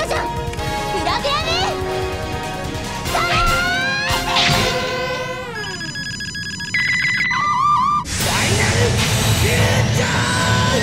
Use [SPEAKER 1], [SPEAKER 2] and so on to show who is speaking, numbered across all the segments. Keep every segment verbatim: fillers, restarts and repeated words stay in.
[SPEAKER 1] ョンプログラムトライ！ファイナルフューチャー！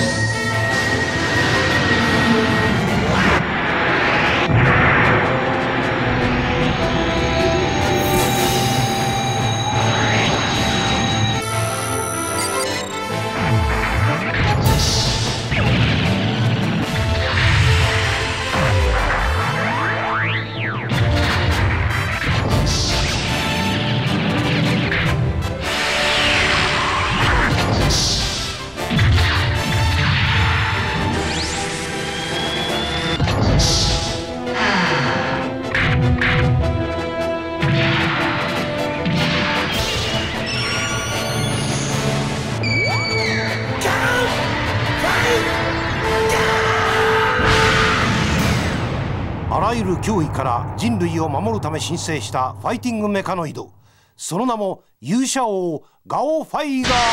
[SPEAKER 2] あらゆる脅威から人類を守るため申請したファイティングメカノイド、その名も勇者王ガオファイガー。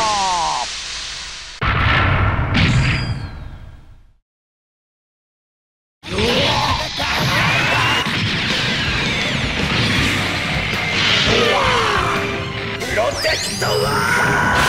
[SPEAKER 1] プロテクトワー！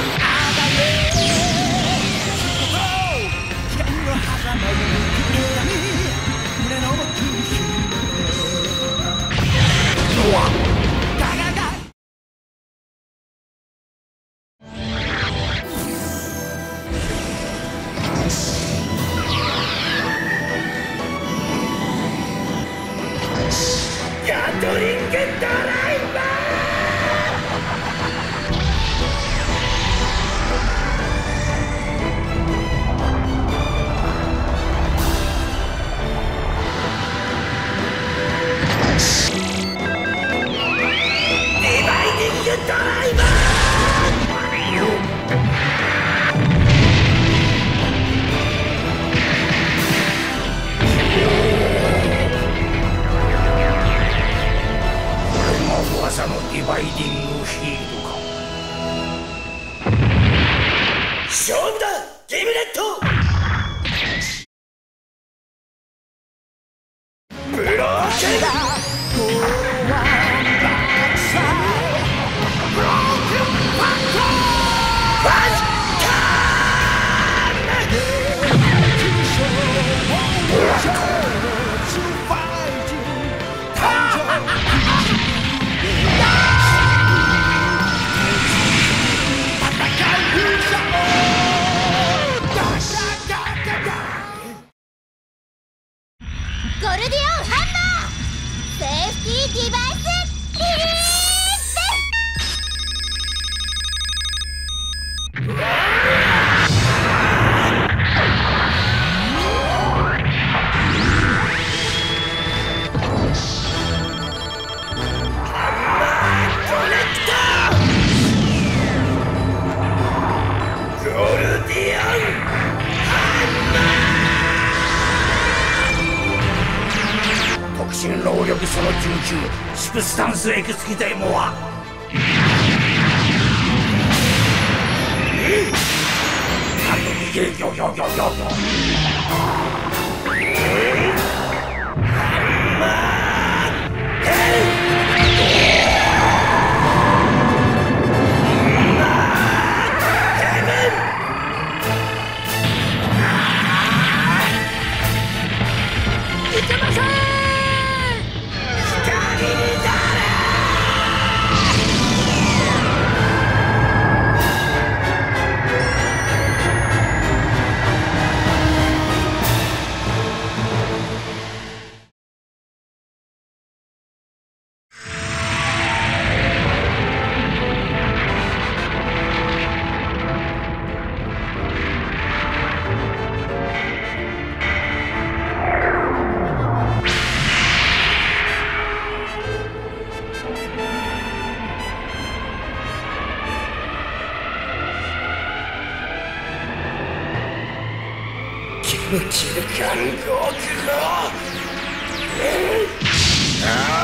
[SPEAKER 1] ガトリングドライバー！ディバイディングドライバー！噂のディバイディングフィールドか。勝負だギムレット！ブローケン！ブローケンパット！ファイ
[SPEAKER 3] ゴルディオンハンマーセーフティーデバイスリリー
[SPEAKER 1] 特殊能力そのじゅうきゅうシプスタンスエクスキテイモア。逃げギョギョギョギョギョ。ハンマーヘイ！生きる看護師の、うん、ああ